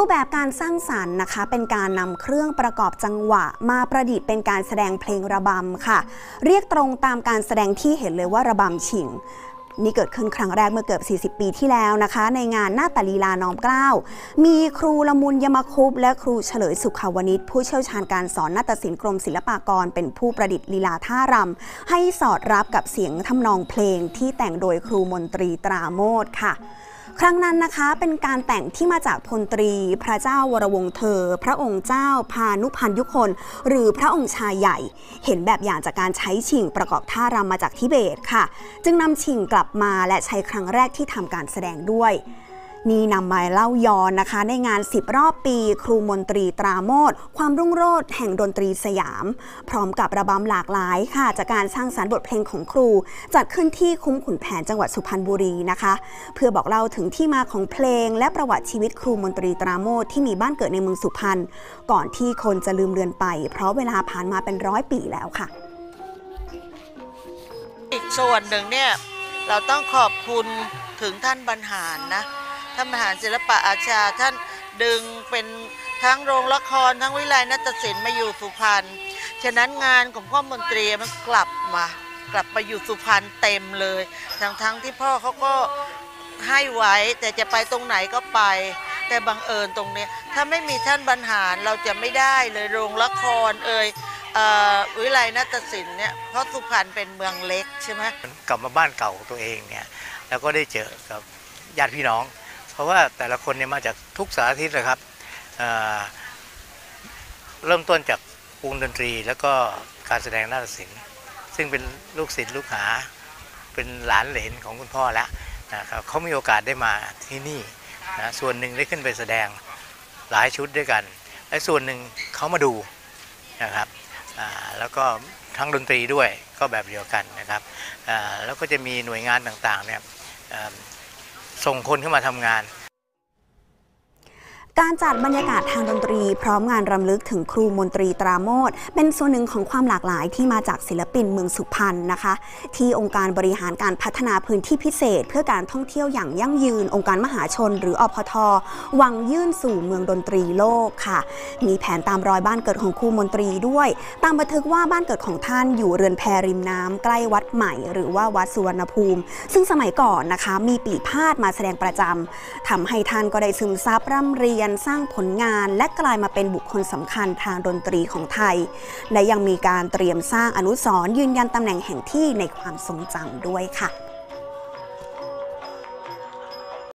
รูปแบบการสร้างสรรค์นะคะเป็นการนำเครื่องประกอบจังหวะมาประดิษฐ์เป็นการแสดงเพลงระบำค่ะเรียกตรงตามการแสดงที่เห็นเลยว่าระบำฉิงนี่เกิดขึ้นครั้งแรกเมื่อเกือบ40 ปีที่แล้วนะคะในงานนาฏลีลาน้อมเกล้ามีครูละมุนยมคุปและครูเฉลยสุขาวนิชผู้เชี่ยวชาญการสอนนาฏศิลป์กรมศิลปากรเป็นผู้ประดิษฐ์ลีลาท่ารำให้สอดรับกับเสียงทำนองเพลงที่แต่งโดยครูมนตรีตราโมทค่ะครั้งนั้นนะคะเป็นการแต่งที่มาจากพลตรีพระเจ้าวรวงศ์เธอพระองค์เจ้าพานุพันยุคน หรือพระองค์ชายใหญ่เห็นแบบอย่างจากการใช้ฉิ่งประกอบท่ารำมาจากทิเบตค่ะจึงนำฉิ่งกลับมาและใช้ครั้งแรกที่ทำการแสดงด้วยนี่นำมาเล่าย้อนนะคะในงาน10 รอบปีครูมนตรีตราโมทความรุ่งโรจน์แห่งดนตรีสยามพร้อมกับระบำหลากหลายค่ะจากการสร้างสรรค์บทเพลงของครูจัดขึ้นที่คุ้มขุนแผนจังหวัดสุพรรณบุรีนะคะเพื่อบอกเล่าถึงที่มาของเพลงและประวัติชีวิตครูมนตรีตราโมทที่มีบ้านเกิดในเมืองสุพรรณก่อนที่คนจะลืมเลือนไปเพราะเวลาผ่านมาเป็น100 ปีแล้วค่ะอีกส่วนหนึ่งเนี่ยเราต้องขอบคุณถึงท่านบรรหารนะท่านบรรหารศิลปะอาชาท่านดึงเป็นทั้งโรงละครทั้งวิไลนาฏศิลป์มาอยู่สุพรรณฉะนั้นงานของพ่อมนตรีมันกลับมาอยู่สุพรรณเต็มเลยทั้งที่พ่อเขาก็ให้ไว้แต่จะไปตรงไหนก็ไปแต่บังเอิญตรงนี้ถ้าไม่มีท่านบรรหารเราจะไม่ได้เลยโรงละครวิไลนาฏศิลป์เนี่ยเพราะสุพรรณเป็นเมืองเล็กใช่ไหมกลับมาบ้านเก่าตัวเองเนี่ยแล้วก็ได้เจอกับญาติพี่น้องเพราะว่าแต่ละคนเนี่ยมาจากทุกสารทิศเลยครับเริ่มต้นจากวงดนตรีแล้วก็การแสดงนาฏศิลป์ซึ่งเป็นลูกศิษย์ลูกหาเป็นหลานเหลนของคุณพ่อแล้วนะครับเขามีโอกาสได้มาที่นี่นะส่วนหนึ่งได้ขึ้นไปแสดงหลายชุดด้วยกันและส่วนหนึ่งเขามาดูนะครับแล้วก็ทั้งดนตรีด้วยก็แบบเดียวกันนะครับแล้วก็จะมีหน่วยงานต่างๆเนี่ยส่งคนเข้ามาทำงานการจัดบรรยากาศทางดนตรีพร้อมงานรำลึกถึงครูมนตรีตราโมทเป็นส่วนหนึ่งของความหลากหลายที่มาจากศิลปินเมืองสุพรรณนะคะที่องค์การบริหารการพัฒนาพื้นที่พิเศษเพื่อการท่องเที่ยวอย่างยั่งยืนองค์การมหาชนหรืออพท.หวังยื่นสู่เมืองดนตรีโลกค่ะมีแผนตามรอยบ้านเกิดของครูมนตรีด้วยตามบันทึกว่าบ้านเกิดของท่านอยู่เรือนแพริมน้ำใกล้วัดใหม่หรือว่าวัดสุวรรณภูมิซึ่งสมัยก่อนนะคะมีปีพาดมาแสดงประจำทำให้ท่านก็ได้ซึมซับร่ำเรียนสร้างผลงานและกลายมาเป็นบุคคลสำคัญทางดนตรีของไทยและยังมีการเตรียมสร้างอนุสรณ์ยืนยันตำแหน่งแห่งที่ในความทรงจำด้วยค่ะ